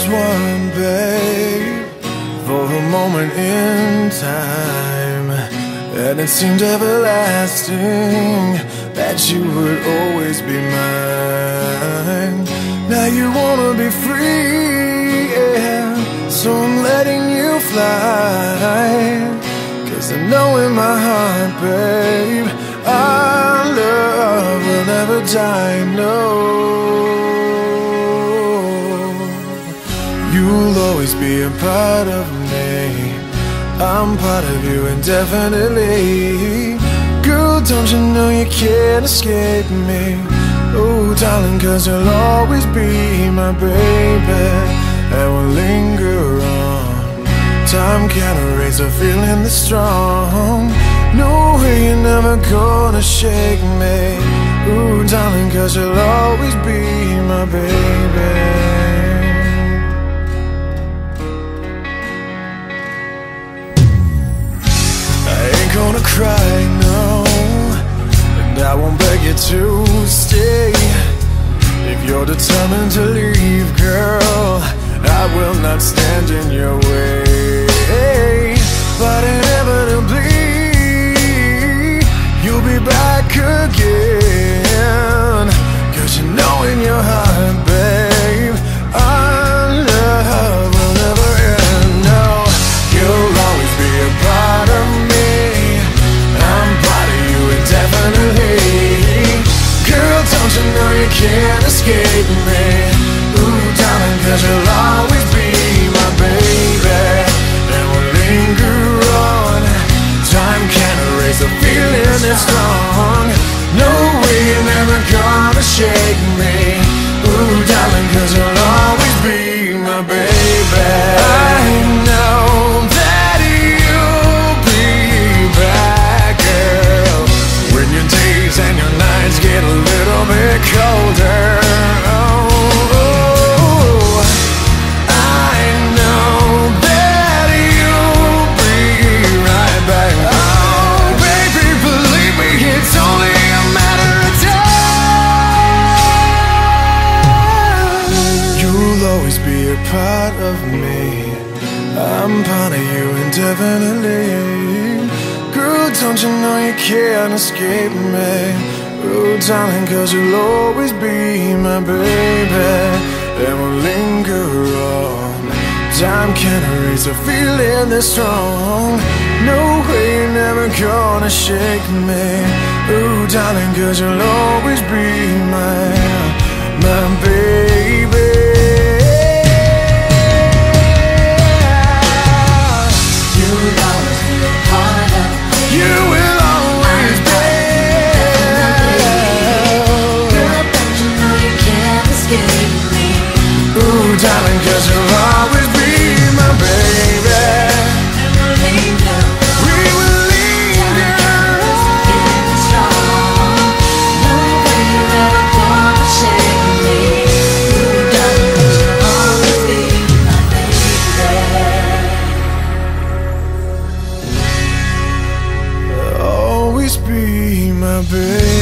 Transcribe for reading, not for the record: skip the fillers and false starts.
was one, babe, for a moment in time, and it seemed everlasting that you would always be mine. Now you wanna be free, yeah, so I'm letting you fly. 'Cause I know in my heart, babe, our love will never die, no. You'll always be a part of me, I'm part of you indefinitely. Girl, don't you know you can't escape me? Oh, darling, 'cause you'll always be my baby, and we'll linger on. Time can't erase a feeling that's strong. No way you're never gonna shake me. Ooh, darling, 'cause you'll always be my baby. Gonna cry, no, and I won't beg you to stay. If you're determined to leave, girl, I will not stand in your way. But inevitably, you'll be back again. 'Cause you know in your heart, babe, our love will never end. No, you'll always be a part of me, definitely. Girl, don't you know you can't escape me? Ooh, darling, 'cause you'll always be my baby, and we'll linger on. Time can't erase a feeling that's strong. No way you're never gonna shake me. Ooh, darling, 'cause you'll always be my baby. I know that you'll be back, girl, when your days and your nights get a little bit colder. Oh, I know that you'll be right back. Oh, baby, believe me, it's only a matter of time. You'll always be a part of me, I'm part of you indefinitely. Girl, don't you know you can't escape me? Oh, darling, 'cause you'll always be my baby, and we'll linger on. Time can't erase a feeling that's strong. No way you're never gonna shake me. Oh, darling, 'cause you'll always be my baby. You'll always be a part of me. You will always be. Girl, don't you know you can't escape me? Ooh, darling, 'cause you'll always be my baby, and we'll linger. We will linger. Feeling strong. No way you're ever gonna shake me. Ooh, darling, 'cause you'll always be my baby. Always be my baby.